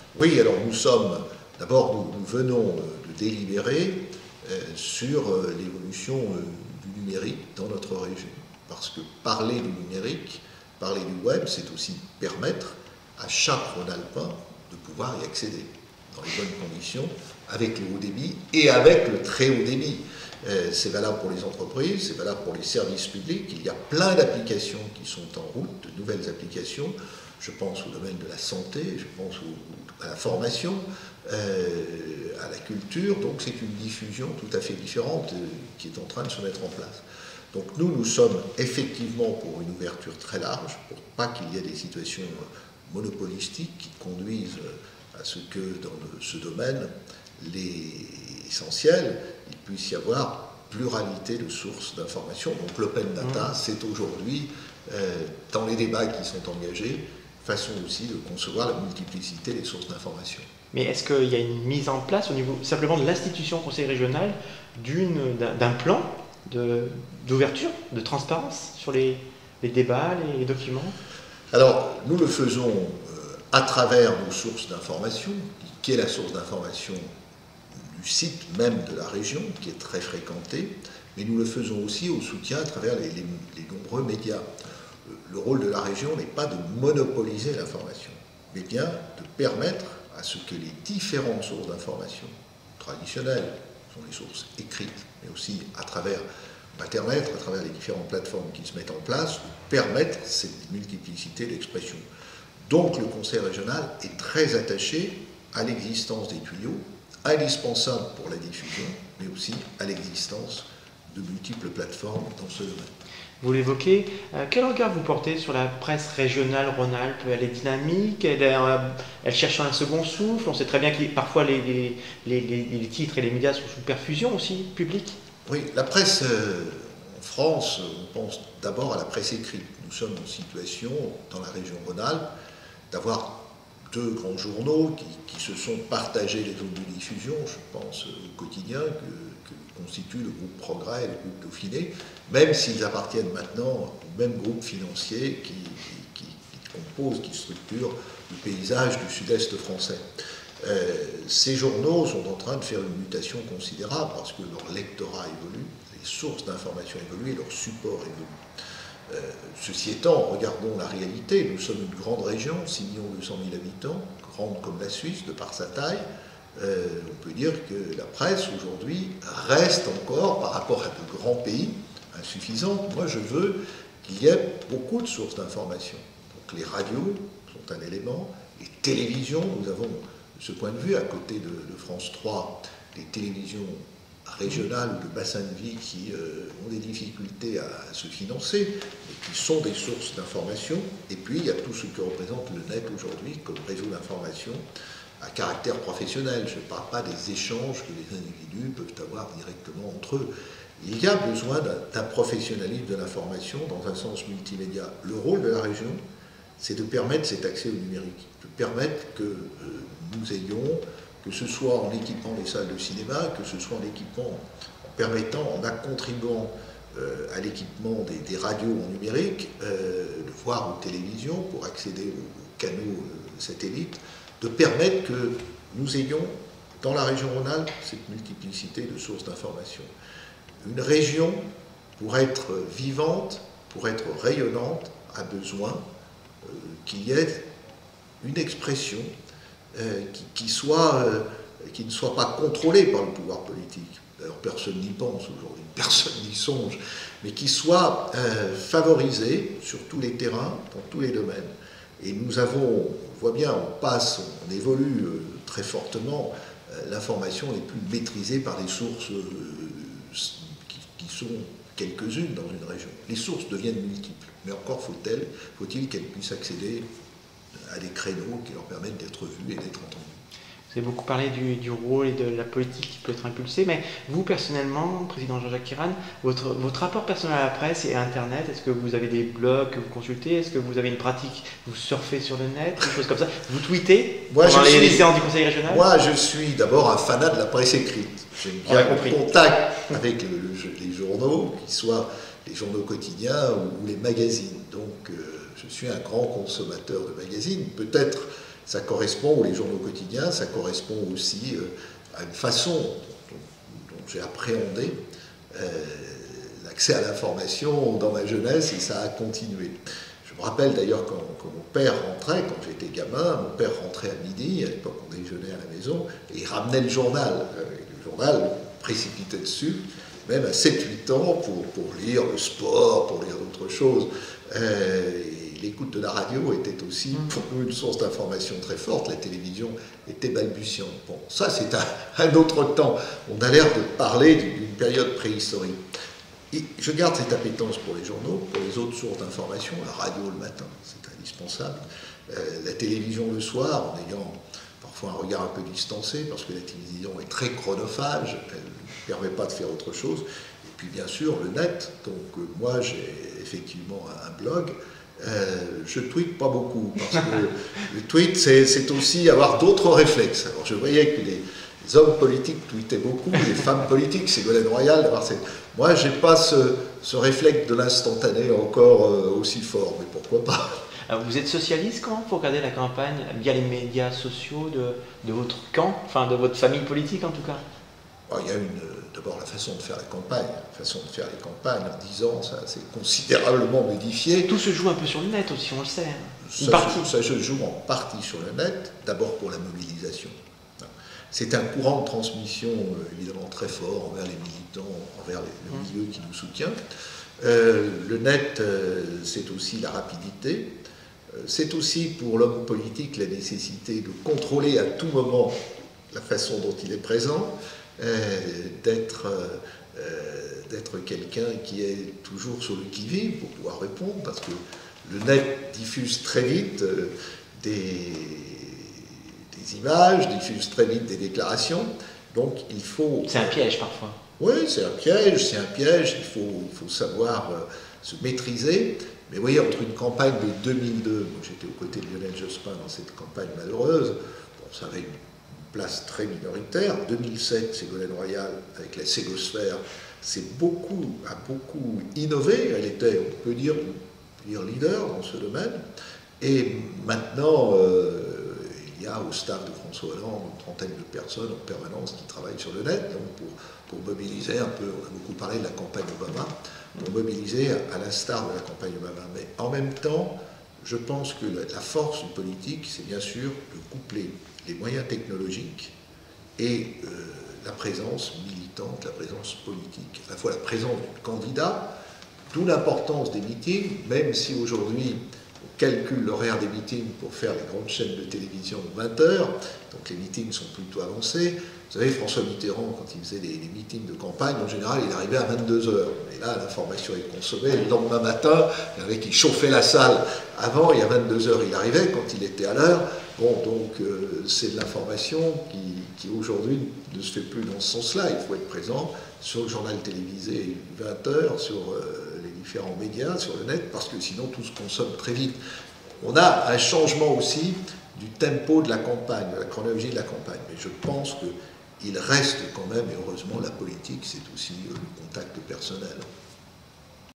Oui, alors d'abord nous venons de délibérer sur l'évolution du numérique dans notre région. Parce que parler du numérique, parler du web, c'est aussi permettre à chaque Rhône-Alpin de pouvoir y accéder dans les bonnes conditions, avec le haut débit et avec le très haut débit. C'est valable pour les entreprises, c'est valable pour les services publics. Il y a plein d'applications qui sont en route, de nouvelles applications. Je pense au domaine de la santé, je pense à la formation, à la culture. Donc c'est une diffusion tout à fait différente qui est en train de se mettre en place. Donc nous sommes effectivement pour une ouverture très large, pour pas qu'il y ait des situations monopolistiques qui conduisent à ce que dans ce domaine, l'essentiel, il puisse y avoir pluralité de sources d'informations. Donc l'open data, c'est aujourd'hui, dans les débats qui sont engagés, façon aussi de concevoir la multiplicité des sources d'informations. Mais est-ce qu'il y a une mise en place au niveau simplement de l'institution conseil régional d'un plan d'ouverture, de transparence sur les débats, les documents? Alors, nous le faisons à travers nos sources d'information, qui est la source d'information du site même de la région, qui est très fréquentée, mais nous le faisons aussi au soutien à travers les nombreux médias. Le rôle de la région n'est pas de monopoliser l'information, mais bien de permettre à ce que les différentes sources d'information traditionnelles, sont les sources écrites, mais aussi à travers Internet, à travers les différentes plateformes qui se mettent en place, permettre cette multiplicité d'expression. Donc le conseil régional est très attaché à l'existence des tuyaux, indispensables pour la diffusion, mais aussi à l'existence de multiples plateformes dans ce domaine. Vous l'évoquez, quel regard vous portez sur la presse régionale Rhône-Alpes? Elle est dynamique, elle cherche un second souffle. On sait très bien que parfois les titres et les médias sont sous perfusion aussi publique. Oui, la presse en France, on pense d'abord à la presse écrite. Nous sommes en situation, dans la région Rhône-Alpes, d'avoir deux grands journaux qui se sont partagés les zones de diffusion. Je pense au quotidien que constitue le groupe Progrès et le groupe Dauphiné, même s'ils appartiennent maintenant au même groupe financier qui compose, qui structure le paysage du sud-est français. Ces journaux sont en train de faire une mutation considérable parce que leur lectorat évolue, les sources d'information évoluent, leur support évolue. Ceci étant, regardons la réalité. Nous sommes une grande région, 6 200 000 habitants, grande comme la Suisse de par sa taille. On peut dire que la presse aujourd'hui reste encore, par rapport à de grands pays, insuffisante. Moi, je veux qu'il y ait beaucoup de sources d'information. Donc les radios sont un élément, les télévisions, nous avons de ce point de vue, à côté de France 3, des télévisions régionales ou de bassin de vie qui ont des difficultés à se financer, et qui sont des sources d'information. Et puis, il y a tout ce que représente le net aujourd'hui comme réseau d'information à caractère professionnel. Je ne parle pas des échanges que les individus peuvent avoir directement entre eux. Il y a besoin d'un professionnalisme de l'information dans un sens multimédia. Le rôle de la région, c'est de permettre cet accès au numérique, de permettre que nous ayons, que ce soit en équipant les salles de cinéma, que ce soit en équipant, en permettant, en contribuant à l'équipement des radios en numérique, de voir aux télévisions pour accéder aux canaux satellites, de permettre que nous ayons dans la région Rhône-Alpes cette multiplicité de sources d'information. Une région, pour être vivante, pour être rayonnante, a besoin qu'il y ait une expression qui ne soit pas contrôlée par le pouvoir politique. D'ailleurs, personne n'y pense aujourd'hui, personne n'y songe, mais qui soit favorisée sur tous les terrains, dans tous les domaines. Et nous avons, on voit bien, on évolue très fortement, l'information n'est plus maîtrisée par des sources qui sont quelques-unes dans une région. Les sources deviennent multiples, mais encore faut-il qu'elles puissent accéder à des créneaux qui leur permettent d'être vus et d'être entendus. Vous avez beaucoup parlé du rôle et de la politique qui peut être impulsée, mais vous personnellement, Président Jean-Jacques Tirane, votre rapport personnel à la presse et à Internet, est-ce que vous avez des blogs que vous consultez? Est-ce que vous avez une pratique, vous surfez sur le net, des choses comme ça? Vous tweetez pendant les séances du Conseil régional? Moi, je suis d'abord un fanat de la presse écrite. J'aime bien le contact avec les journaux, qu'ils soient les journaux quotidiens ou les magazines. Donc, je suis un grand consommateur de magazines. Peut-être Ça correspond, ou les journaux quotidiens, ça correspond aussi à une façon dont j'ai appréhendé l'accès à l'information dans ma jeunesse, et ça a continué. Je me rappelle d'ailleurs quand mon père rentrait, quand j'étais gamin, mon père rentrait à midi, à l'époque on déjeunait à la maison, et il ramenait le journal. Le journal précipitait dessus, même à 7-8 ans, pour lire le sport, pour lire d'autres choses. Et l'écoute de la radio était aussi pour nous une source d'information très forte. La télévision était balbutiante. Bon, ça c'est un autre temps. On a l'air de parler d'une période préhistorique. Et je garde cette appétence pour les journaux, pour les autres sources d'information, la radio le matin, c'est indispensable, la télévision le soir, en ayant parfois un regard un peu distancé, parce que la télévision est très chronophage, elle ne permet pas de faire autre chose, et puis bien sûr le net, donc moi j'ai effectivement un blog, je tweete pas beaucoup, parce que le tweet c'est aussi avoir d'autres réflexes. Alors je voyais que les hommes politiques tweetaient beaucoup, les femmes politiques, Ségolène Royal, d'avoir cette... Moi, je n'ai pas ce réflexe de l'instantané encore aussi fort, mais pourquoi pas. Alors, vous êtes socialiste quand vous regardez la campagne via les médias sociaux de votre camp, enfin de votre famille politique en tout cas? Alors, il y a d'abord la façon de faire la campagne. La façon de faire les campagnes en 10 ans, ça s'est considérablement modifié. Tout se joue un peu sur le net aussi, on le sait. Ça se joue en partie sur le net, d'abord pour la mobilisation. C'est un courant de transmission évidemment très fort envers les militants, envers le milieu qui nous soutient. Le net, c'est aussi la rapidité. C'est aussi pour l'homme politique la nécessité de contrôler à tout moment la façon dont il est présent, d'être quelqu'un qui est toujours sur le qui-vive pour pouvoir répondre, parce que le net diffuse très vite des images, diffuse très vite des déclarations, donc il faut... C'est un piège parfois. Oui, c'est un piège, il faut savoir se maîtriser, mais vous voyez, entre une campagne de 2002, moi j'étais aux côtés de Lionel Jospin dans cette campagne malheureuse, bon, ça avait une place très minoritaire, 2007, Ségolène Royal avec la Ségosphère, a beaucoup innové, elle était, on peut dire leader dans ce domaine, et maintenant... il y a au staff de François Hollande une trentaine de personnes en permanence qui travaillent sur le net, donc pour mobiliser un peu, on a beaucoup parlé de la campagne Obama, pour mobiliser à l'instar de la campagne Obama. Mais en même temps, je pense que la force du politique, c'est bien sûr de coupler les moyens technologiques et la présence militante, la présence politique, à la fois la présence du candidat, d'où l'importance des meetings, même si aujourd'hui calcule l'horaire des meetings pour faire les grandes chaînes de télévision 20 heures, donc les meetings sont plutôt avancés. Vous savez, François Mitterrand, quand il faisait les meetings de campagne, en général, il arrivait à 22 heures. Et là, l'information est consommée. Le lendemain matin, il y avait qui chauffait la salle avant, et à 22 heures, il arrivait quand il était à l'heure. Bon, donc, c'est de l'information qui aujourd'hui ne se fait plus dans ce sens-là. Il faut être présent sur le journal télévisé 20 heures, sur les différents médias, sur le net, parce que sinon tout se consomme très vite. On a un changement aussi du tempo de la campagne, de la chronologie de la campagne, mais je pense qu'il reste quand même, et heureusement la politique, c'est aussi le contact personnel.